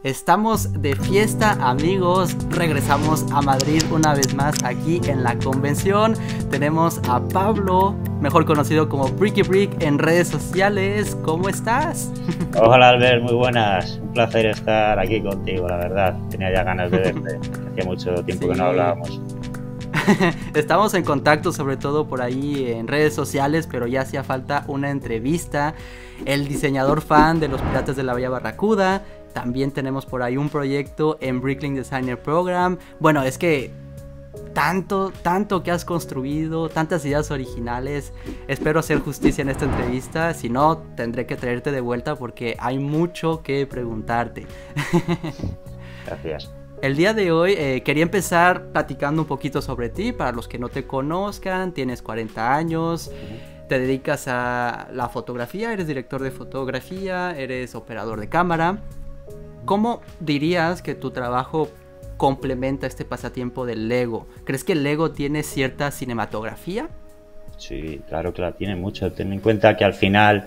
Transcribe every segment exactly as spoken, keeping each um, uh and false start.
Estamos de fiesta, amigos. Regresamos a Madrid una vez más aquí en la convención. Tenemos a Pablo, mejor conocido como Bricky Brick en redes sociales. ¿Cómo estás? Hola Albert, muy buenas. Un placer estar aquí contigo, la verdad. Tenía ya ganas de verte. Hacía mucho tiempo sí. que no hablábamos. Estamos en contacto sobre todo por ahí en redes sociales, pero ya hacía falta una entrevista. El diseñador fan de los Piratas de la Bahía Barracuda. También tenemos por ahí un proyecto en Bricklink Designer Program. Bueno, es que tanto, tanto que has construido, tantas ideas originales. Espero hacer justicia en esta entrevista. Si no, tendré que traerte de vuelta porque hay mucho que preguntarte. Gracias. El día de hoy eh, quería empezar platicando un poquito sobre ti. Para los que no te conozcan, tienes cuarenta años, uh-huh. te dedicas a la fotografía, eres director de fotografía, eres operador de cámara. ¿Cómo dirías que tu trabajo complementa este pasatiempo del Lego? ¿Crees que el Lego tiene cierta cinematografía? Sí, claro, claro, tiene mucho. Ten en cuenta que al final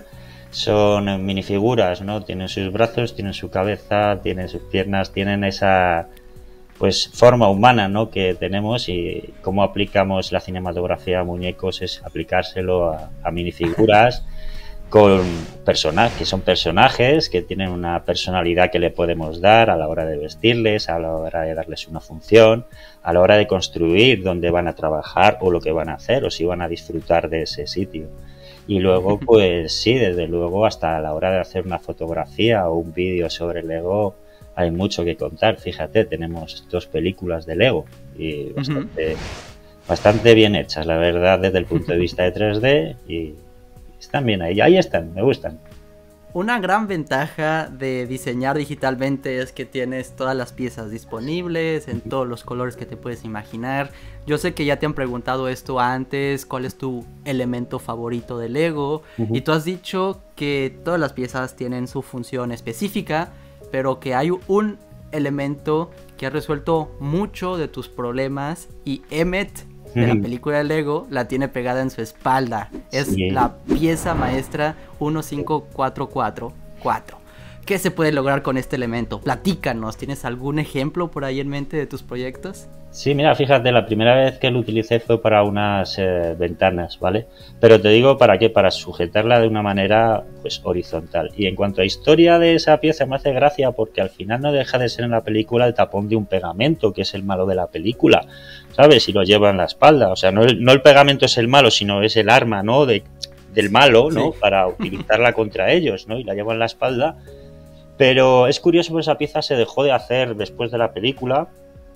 son minifiguras, ¿no? Tienen sus brazos, tienen su cabeza, tienen sus piernas, tienen esa pues forma humana, ¿no? que tenemos, y cómo aplicamos la cinematografía a muñecos es aplicárselo a, a minifiguras con personajes, que son personajes que tienen una personalidad que le podemos dar a la hora de vestirles, a la hora de darles una función, a la hora de construir dónde van a trabajar o lo que van a hacer o si van a disfrutar de ese sitio. Y luego, pues sí, desde luego, hasta a la hora de hacer una fotografía o un vídeo sobre Lego hay mucho que contar. Fíjate, tenemos dos películas de Lego y bastante, uh-huh. bastante bien hechas, la verdad, desde el punto de vista de tres D, y están bien ahí, ahí están, me gustan. Una gran ventaja de diseñar digitalmente es que tienes todas las piezas disponibles en todos los colores que te puedes imaginar. Yo sé que ya te han preguntado esto antes, cuál es tu elemento favorito de Lego, uh-huh. y tú has dicho que todas las piezas tienen su función específica, pero que hay un elemento que ha resuelto mucho de tus problemas, y Emmet de la película de Lego la tiene pegada en su espalda. Es sí. la pieza maestra uno cinco cuatro cuatro cuatro. ¿Qué se puede lograr con este elemento? Platícanos, ¿tienes algún ejemplo por ahí en mente de tus proyectos? Sí, mira, fíjate, la primera vez que lo utilicé fue para unas eh, ventanas, ¿vale? Pero te digo, ¿para qué? Para sujetarla de una manera, pues, horizontal. Y en cuanto a historia de esa pieza, me hace gracia porque al final no deja de ser en la película el tapón de un pegamento, que es el malo de la película, ¿sabes? Y lo lleva en la espalda. O sea, no el, no el pegamento es el malo, sino es el arma, ¿no? De, del malo, ¿no? Sí. Para utilizarla contra ellos, ¿no? Y la lleva en la espalda. Pero es curioso que esa pieza se dejó de hacer después de la película.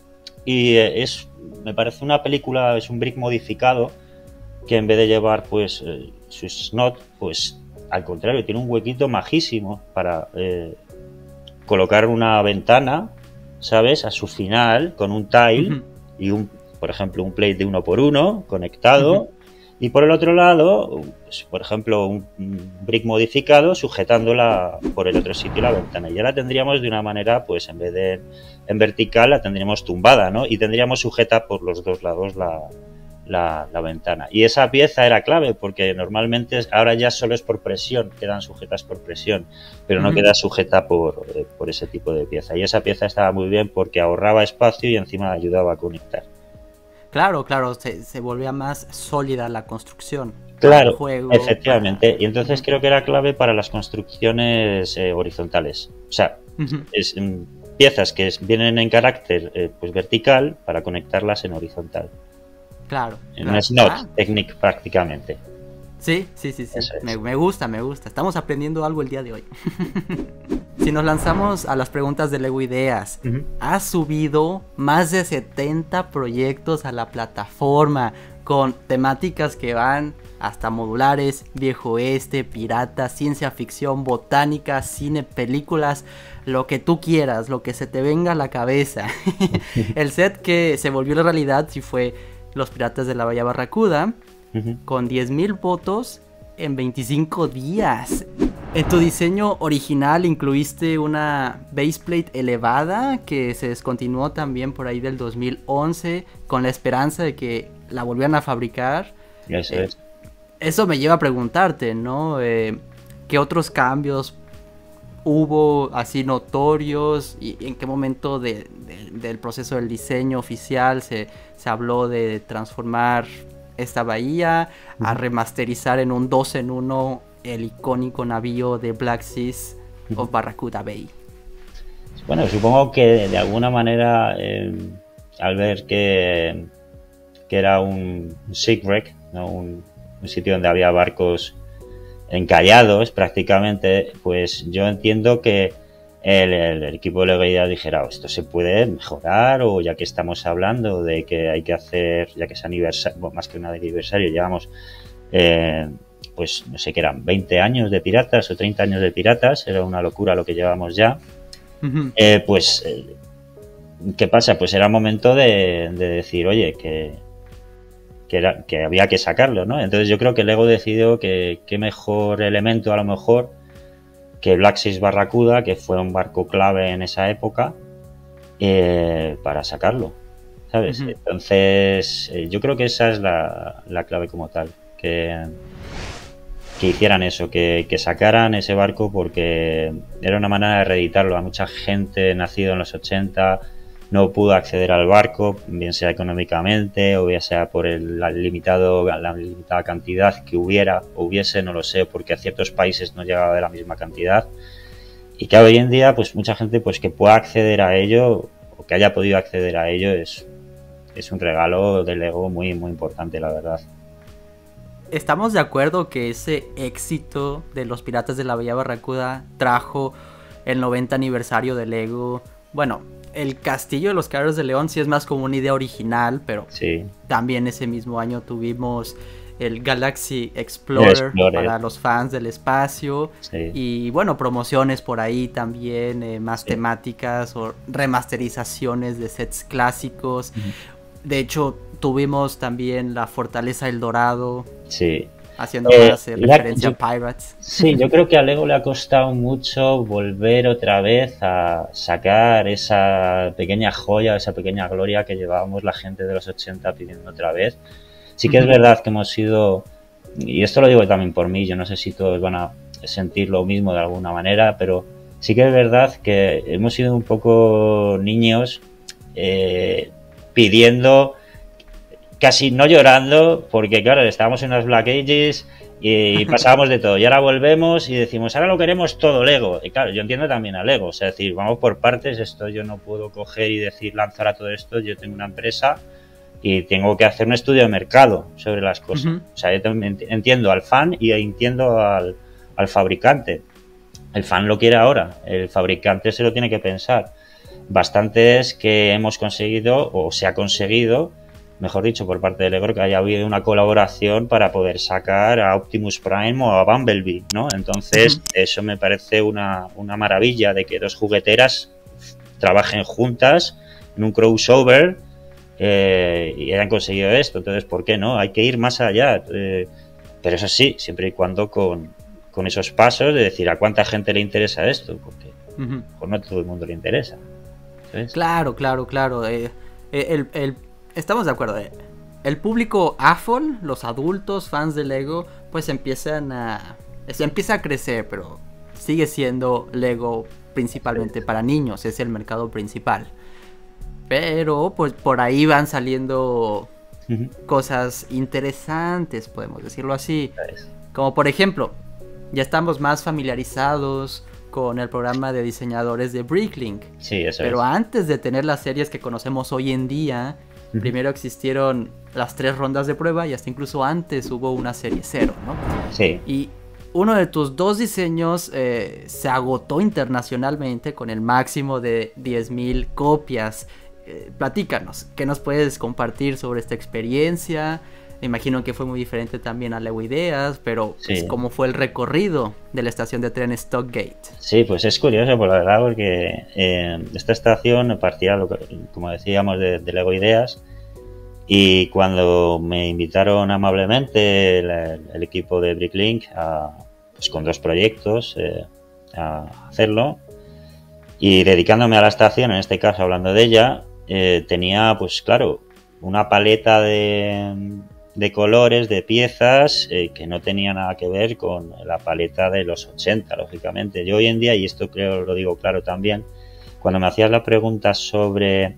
Y es, me parece una película, es un brick modificado que en vez de llevar pues eh, su snot, pues al contrario, tiene un huequito majísimo para eh, colocar una ventana, ¿sabes? A su final con un tile uh-huh. y un, por ejemplo, un plate de uno por uno conectado. Uh-huh. Y por el otro lado, pues, por ejemplo, un, un brick modificado sujetándola por el otro sitio la ventana. Y ya la tendríamos de una manera, pues en vez de en vertical, la tendríamos tumbada, ¿no? Y tendríamos sujeta por los dos lados la, la, la ventana. Y esa pieza era clave porque normalmente ahora ya solo es por presión, quedan sujetas por presión, pero no uh-huh. queda sujeta por, eh, por ese tipo de pieza. Y esa pieza estaba muy bien porque ahorraba espacio y encima ayudaba a conectar. Claro, claro, se, se volvía más sólida la construcción. Claro, juego, efectivamente. Para... Y entonces uh-huh. creo que era clave para las construcciones eh, horizontales. O sea, uh-huh. es, um, piezas que es, vienen en carácter eh, pues vertical para conectarlas en horizontal. Claro. En claro. una snot Ah. technique prácticamente. Sí, sí, sí, sí. Es. Me, me gusta, me gusta. Estamos aprendiendo algo el día de hoy. Si nos lanzamos a las preguntas de Lego Ideas, uh-huh. has subido más de setenta proyectos a la plataforma con temáticas que van hasta modulares, viejo oeste, piratas, ciencia ficción, botánica, cine, películas, lo que tú quieras, lo que se te venga a la cabeza. El set que se volvió la realidad sí fue Los Piratas de la Bahía Barracuda, uh-huh. con diez mil votos en veinticinco días. En tu diseño original incluiste una baseplate elevada que se descontinuó también por ahí del dos mil once con la esperanza de que la volvieran a fabricar. Eso eh, es. Eso me lleva a preguntarte, ¿no? Eh, ¿Qué otros cambios hubo así notorios y en qué momento de, de, del proceso del diseño oficial se, se habló de transformar esta bahía uh-huh. a remasterizar en un dos en uno el icónico navío de Black Seas uh-huh. of Barracuda Bay? Bueno, supongo que de alguna manera eh, al ver que, que era un shipwreck, ¿no? un, un sitio donde había barcos encallados prácticamente, pues yo entiendo que el, el, el equipo de Lego Ideas dijera, oh, esto se puede mejorar, o ya que estamos hablando de que hay que hacer, ya que es aniversario, bueno, más que un aniversario, llevamos eh, pues no sé qué eran, veinte años de piratas o treinta años de piratas, era una locura lo que llevamos ya. Uh-huh. eh, pues eh, ¿qué pasa? Pues era momento de, de decir, oye, que Que, era, que había que sacarlo, ¿no? Entonces yo creo que Lego decidió que qué mejor elemento a lo mejor que Black Seas Barracuda, que fue un barco clave en esa época, eh, para sacarlo, ¿sabes? Uh-huh. Entonces eh, yo creo que esa es la, la clave como tal, que, que hicieran eso, que, que sacaran ese barco, porque era una manera de reeditarlo. A mucha gente nacido en los ochenta no pudo acceder al barco, bien sea económicamente o bien sea por el, la, limitado, la limitada cantidad que hubiera o hubiese, no lo sé, porque a ciertos países no llegaba de la misma cantidad. Y que hoy en día, pues mucha gente pues que pueda acceder a ello, o que haya podido acceder a ello, es, es un regalo de Lego muy, muy importante, la verdad. ¿Estamos de acuerdo que ese éxito de los Piratas de la Bahía Barracuda trajo el noventa aniversario de Lego? Bueno, el Castillo de los Caballeros de León sí es más como una idea original, pero sí. También ese mismo año tuvimos el Galaxy Explorer, Explorer. para los fans del espacio, sí. Y bueno, promociones por ahí también, eh, más sí. temáticas o remasterizaciones de sets clásicos. Uh-huh. De hecho, tuvimos también la Fortaleza del Dorado. Sí. Haciendo eh, más eh, referencia yo, a Pirates. Sí, yo creo que a Lego le ha costado mucho volver otra vez a sacar esa pequeña joya, esa pequeña gloria que llevábamos la gente de los ochenta pidiendo otra vez. Sí que es verdad que hemos sido, y esto lo digo también por mí, yo no sé si todos van a sentir lo mismo de alguna manera, pero sí que es verdad que hemos sido un poco niños eh, pidiendo, casi no llorando, porque claro, estábamos en las Black Ages y pasábamos de todo, y ahora volvemos y decimos, ahora lo queremos todo Lego. Y claro, yo entiendo también a Lego, o sea, decir, vamos por partes, esto yo no puedo coger y decir, lanzar a todo esto, yo tengo una empresa y tengo que hacer un estudio de mercado sobre las cosas. Uh-huh. O sea, yo también entiendo al fan y entiendo al, al fabricante. El fan lo quiere ahora, el fabricante se lo tiene que pensar. Bastante es que hemos conseguido, o se ha conseguido, mejor dicho, por parte de Lego, que haya habido una colaboración para poder sacar a Optimus Prime o a Bumblebee, ¿no? Entonces, uh-huh. eso me parece una, una maravilla, de que dos jugueteras trabajen juntas en un crossover eh, y hayan conseguido esto. Entonces, ¿por qué no? Hay que ir más allá. Eh, pero eso sí, siempre y cuando con, con esos pasos de decir a cuánta gente le interesa esto, porque uh-huh. pues no a todo el mundo le interesa. ¿Sabes? Claro, claro, claro. Eh, el... el... Estamos de acuerdo, eh. El público A F O L, los adultos, fans de Lego, pues empiezan a... Se empieza a crecer, pero sigue siendo Lego principalmente para niños, es el mercado principal. Pero pues por ahí van saliendo uh-huh. cosas interesantes, podemos decirlo así. Como por ejemplo, ya estamos más familiarizados con el programa de diseñadores de Bricklink. Sí, eso Pero es. antes de tener las series que conocemos hoy en día, uh-huh. primero existieron las tres rondas de prueba y hasta incluso antes hubo una serie cero, ¿no? Sí. Y uno de tus dos diseños eh, se agotó internacionalmente con el máximo de diez mil copias. Eh, platícanos, ¿qué nos puedes compartir sobre esta experiencia? Me imagino que fue muy diferente también a Lego Ideas, pero sí. pues, ¿cómo fue el recorrido de la estación de tren Stockgate? Sí, pues es curioso, por la verdad, porque eh, esta estación partía, lo que, como decíamos, de, de Lego Ideas, y cuando me invitaron amablemente el, el equipo de Bricklink a, pues con dos proyectos eh, a hacerlo, y dedicándome a la estación, en este caso hablando de ella, eh, tenía, pues claro, una paleta de... de colores, de piezas, eh, que no tenía nada que ver con la paleta de los ochenta, lógicamente. Yo hoy en día, y esto creo lo digo claro también, cuando me hacías la pregunta sobre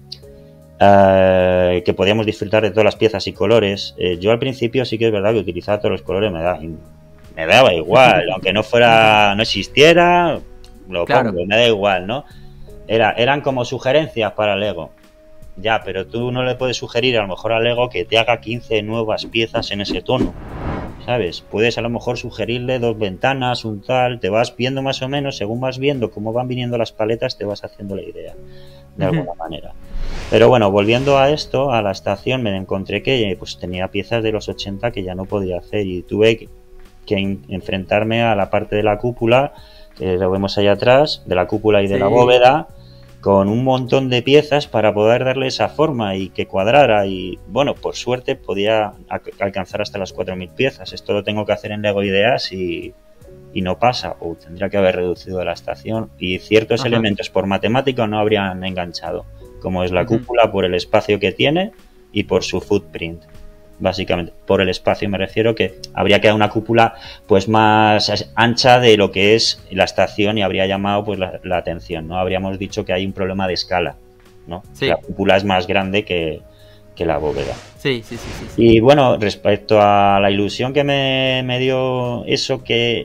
eh, que podíamos disfrutar de todas las piezas y colores, eh, yo al principio sí que es verdad que utilizaba todos los colores, me, da, me daba igual, aunque no fuera, no existiera, lo claro. pongo, me da igual, ¿no? Era, eran como sugerencias para Lego. Ya, pero tú no le puedes sugerir a lo mejor a Lego que te haga quince nuevas piezas en ese tono, ¿sabes? Puedes a lo mejor sugerirle dos ventanas, un tal, te vas viendo más o menos, según vas viendo cómo van viniendo las paletas, te vas haciendo la idea, de alguna uh-huh. manera. Pero bueno, volviendo a esto, a la estación, me encontré que pues tenía piezas de los ochenta que ya no podía hacer y tuve que, que en, enfrentarme a la parte de la cúpula, que lo vemos ahí atrás, de la cúpula y de sí. la bóveda, con un montón de piezas para poder darle esa forma y que cuadrara, y bueno, por suerte podía alcanzar hasta las cuatro mil piezas. Esto lo tengo que hacer en Lego Ideas y, y no pasa, o tendría que haber reducido la estación, y ciertos Ajá. elementos por matemática no habrían enganchado, como es la uh-huh. cúpula, por el espacio que tiene y por su footprint. Básicamente, por el espacio me refiero, que habría quedado una cúpula pues más ancha de lo que es la estación y habría llamado pues la, la atención, ¿no? Habríamos dicho que hay un problema de escala, ¿no? Sí. La cúpula es más grande que, que la bóveda. Sí, sí, sí, sí, sí. Y bueno, respecto a la ilusión que me, me dio eso que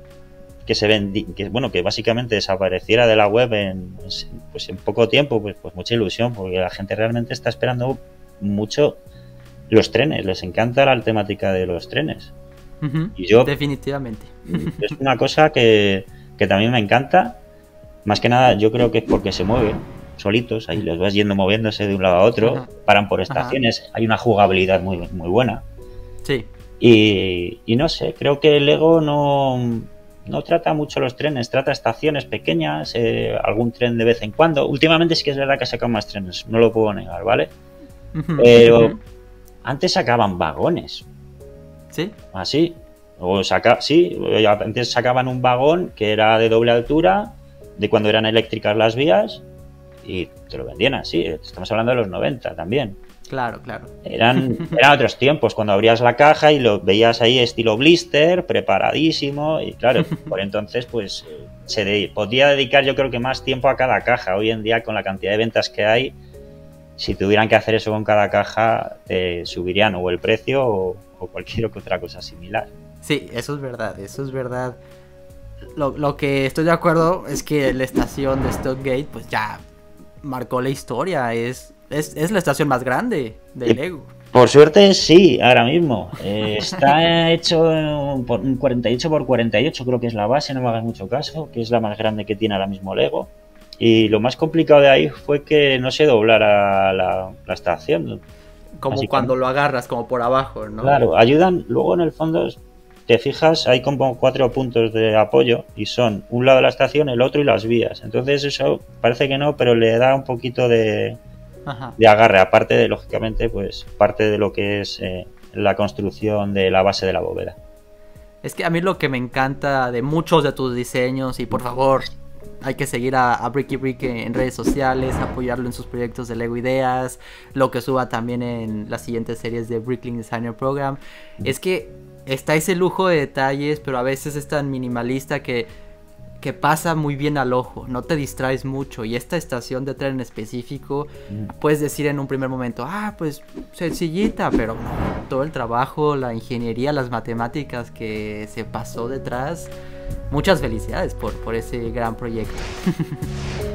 que se vendi, que bueno, que básicamente desapareciera de la web en pues en poco tiempo, pues, pues mucha ilusión, porque la gente realmente está esperando mucho los trenes, les encanta la temática de los trenes. Uh-huh. Y yo, definitivamente. Es una cosa que, que también me encanta. Más que nada, yo creo que es porque se mueven solitos, ahí los vas yendo moviéndose de un lado a otro, uh-huh. paran por estaciones, uh-huh. hay una jugabilidad muy, muy buena. Sí. Y, y no sé, creo que el Lego no, no trata mucho los trenes, trata estaciones pequeñas, eh, algún tren de vez en cuando. Últimamente sí que es verdad que sacan más trenes, no lo puedo negar, ¿vale? Uh-huh. Pero uh-huh. antes sacaban vagones. ¿Sí? Así. O saca, sí, antes sacaban un vagón que era de doble altura, de cuando eran eléctricas las vías, y te lo vendían así. Estamos hablando de los noventa también. Claro, claro. Eran, eran otros tiempos, cuando abrías la caja y lo veías ahí estilo blister, preparadísimo, y claro, por entonces pues se de, podía dedicar yo creo que más tiempo a cada caja. Hoy en día, con la cantidad de ventas que hay, si tuvieran que hacer eso con cada caja, te subirían o el precio o, o cualquier otra cosa similar. Sí, eso es verdad, eso es verdad. Lo, lo que estoy de acuerdo es que la estación de Stockgate pues ya marcó la historia, es, es, es la estación más grande de Lego. Por suerte sí, ahora mismo. Eh, está hecho por un cuarenta y ocho por cuarenta y ocho, creo que es la base, no me hagas mucho caso, que es la más grande que tiene ahora mismo Lego. Y lo más complicado de ahí fue que no se doblara la, la estación. Como cuando lo agarras, como por abajo, ¿no? Claro, ayudan. Luego en el fondo, te fijas, hay como cuatro puntos de apoyo y son un lado de la estación, el otro y las vías. Entonces eso parece que no, pero le da un poquito de, de agarre. Aparte de, lógicamente, pues parte de lo que es eh, la construcción de la base de la bóveda. Es que a mí lo que me encanta de muchos de tus diseños, y por favor, hay que seguir a, a Bricky Brick en redes sociales, apoyarlo en sus proyectos de Lego Ideas, lo que suba también en las siguientes series de Bricklink Designer Program. Es que está ese lujo de detalles, pero a veces es tan minimalista que, que pasa muy bien al ojo, no te distraes mucho. Y esta estación de tren en específico, puedes decir en un primer momento, ah, pues sencillita, pero no, todo el trabajo, la ingeniería, las matemáticas que se pasó detrás. Muchas felicidades por, por ese gran proyecto.